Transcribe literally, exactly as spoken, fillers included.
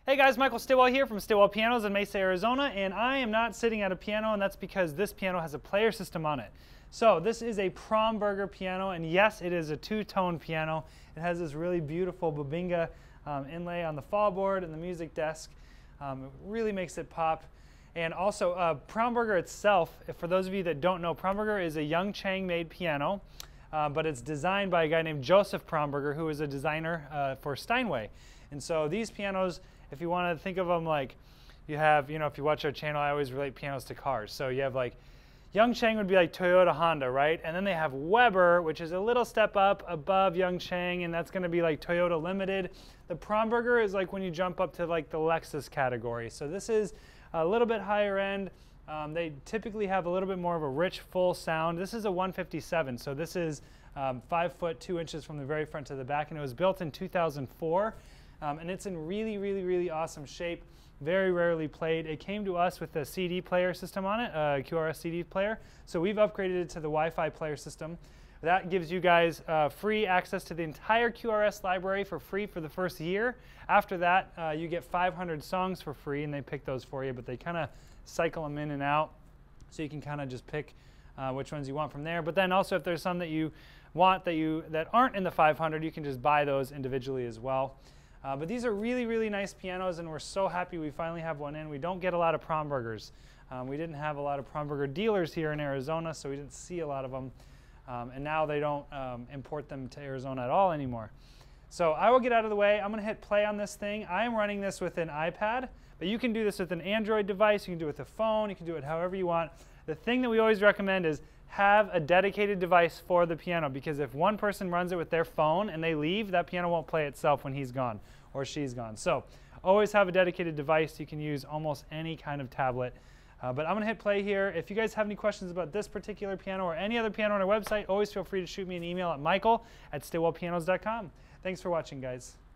Hey guys, Michael Stillwell here from Stillwell Pianos in Mesa, Arizona, and I am not sitting at a piano, and that's because this piano has a player system on it. So this is a Pramberger piano, and yes, it is a two-tone piano. It has this really beautiful Babinga um, inlay on the fall board and the music desk. Um, it really makes it pop. And also, uh, Pramberger itself, for those of you that don't know, Pramberger is a Young Chang-made piano, uh, but it's designed by a guy named Joseph Pramberger, who is a designer uh, for Steinway. And so these pianos, if you want to think of them like, you have, you know, if you watch our channel, I always relate pianos to cars. So you have like, Young Chang would be like Toyota, Honda, right? And then they have Weber, which is a little step up above Young Chang, and that's going to be like Toyota Limited. The Pramberger is like when you jump up to like the Lexus category. So this is a little bit higher end. Um, they typically have a little bit more of a rich, full sound. This is a one fifty-seven, so this is um, five foot two inches from the very front to the back, and it was built in two thousand four. Um, and it's in really, really, really awesome shape. Very rarely played. It came to us with a C D player system on it, a Q R S C D player. So we've upgraded it to the Wi-Fi player system. That gives you guys uh, free access to the entire Q R S library for free for the first year. After that, uh, you get five hundred songs for free, and they pick those for you, but they kind of cycle them in and out, so you can kind of just pick uh, which ones you want from there. But then also, if there's some that you want that you that aren't in the five hundred, you can just buy those individually as well. Uh, but these are really, really nice pianos, and we're so happy we finally have one in. We don't get a lot of Prambergers. Um, we didn't have a lot of Pramberger dealers here in Arizona, so we didn't see a lot of them. Um, and now they don't um, import them to Arizona at all anymore. So I will get out of the way. I'm going to hit play on this thing. I am running this with an iPad, but you can do this with an Android device. You can do it with a phone. You can do it however you want. The thing that we always recommend is have a dedicated device for the piano, because if one person runs it with their phone and they leave, that piano won't play itself when he's gone or she's gone. So always have a dedicated device. You can use almost any kind of tablet. Uh, but I'm going to hit play here. If you guys have any questions about this particular piano or any other piano on our website, always feel free to shoot me an email at michael at stillwell pianos dot com. Thanks for watching, guys.